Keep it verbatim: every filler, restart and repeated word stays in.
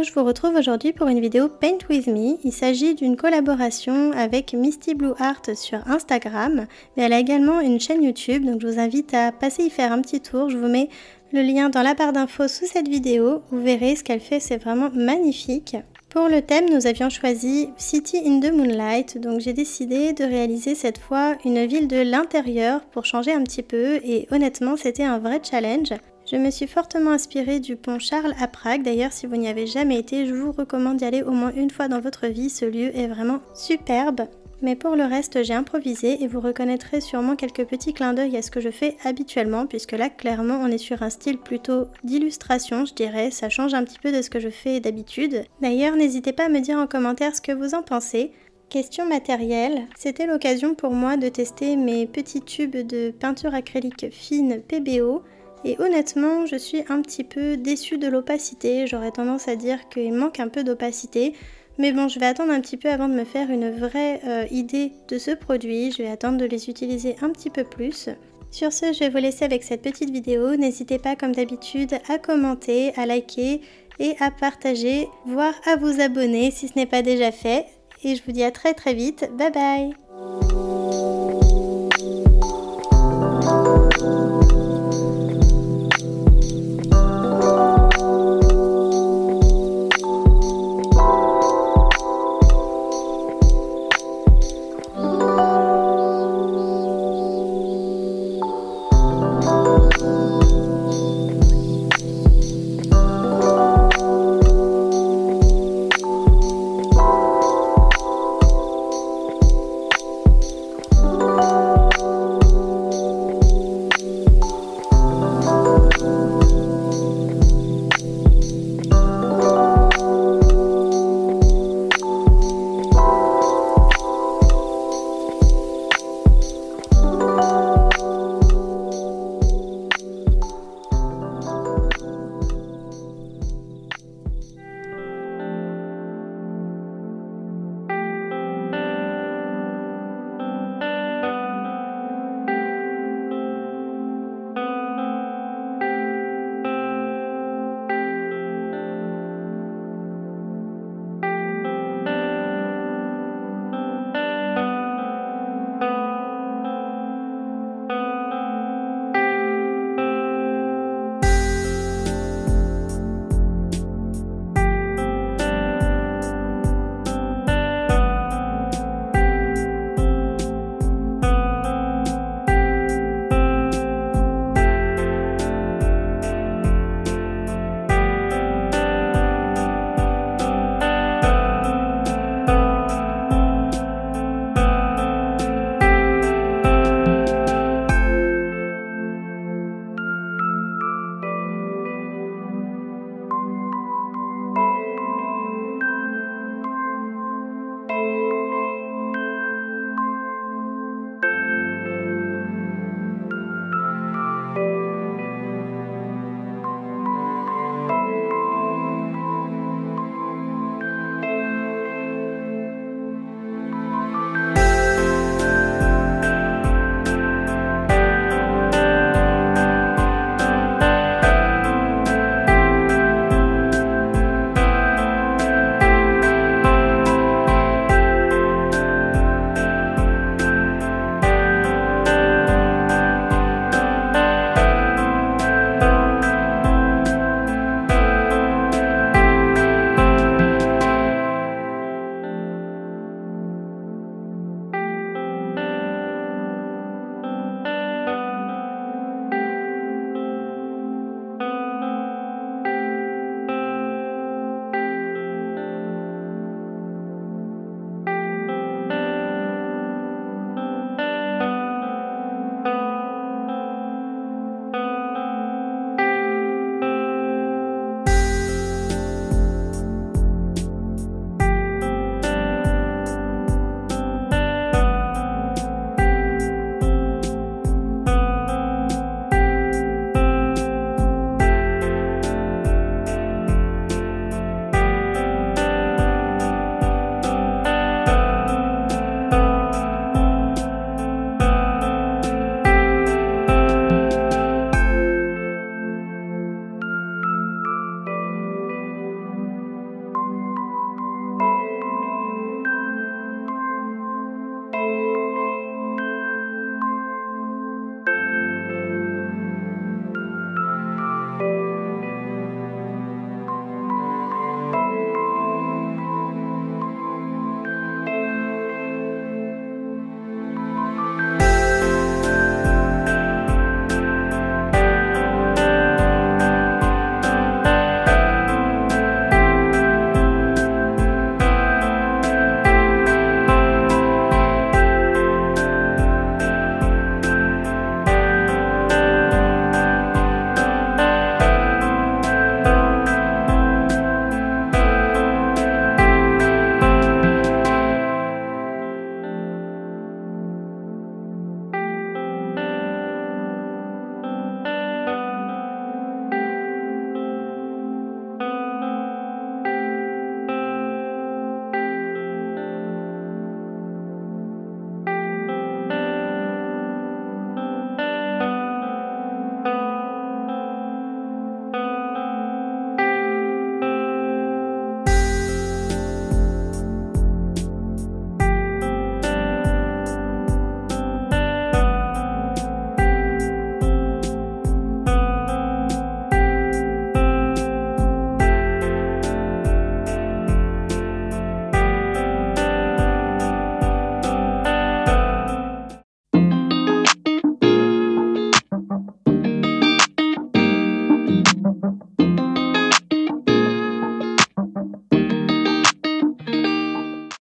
je vous retrouve aujourd'hui pour une vidéo Paint With Me. Il s'agit d'une collaboration avec Misty Blue Art sur Instagram, mais elle a également une chaîne YouTube, donc je vous invite à passer y faire un petit tour. Je vous mets le lien dans la barre d'infos sous cette vidéo, vous verrez ce qu'elle fait, c'est vraiment magnifique. Pour le thème, nous avions choisi City in the Moonlight, donc j'ai décidé de réaliser cette fois une ville de l'intérieur pour changer un petit peu et honnêtement c'était un vrai challenge. Je me suis fortement inspirée du pont Charles à Prague, d'ailleurs si vous n'y avez jamais été, je vous recommande d'y aller au moins une fois dans votre vie, ce lieu est vraiment superbe. Mais pour le reste, j'ai improvisé et vous reconnaîtrez sûrement quelques petits clins d'œil à ce que je fais habituellement, puisque là, clairement, on est sur un style plutôt d'illustration, je dirais. Ça change un petit peu de ce que je fais d'habitude. D'ailleurs, n'hésitez pas à me dire en commentaire ce que vous en pensez. Question matérielle, c'était l'occasion pour moi de tester mes petits tubes de peinture acrylique fine P B O. Et honnêtement, je suis un petit peu déçue de l'opacité. J'aurais tendance à dire qu'il manque un peu d'opacité. Mais bon, je vais attendre un petit peu avant de me faire une vraie euh, idée de ce produit. Je vais attendre de les utiliser un petit peu plus. Sur ce, je vais vous laisser avec cette petite vidéo. N'hésitez pas, comme d'habitude, à commenter, à liker et à partager, voire à vous abonner si ce n'est pas déjà fait. Et je vous dis à très très vite. Bye bye!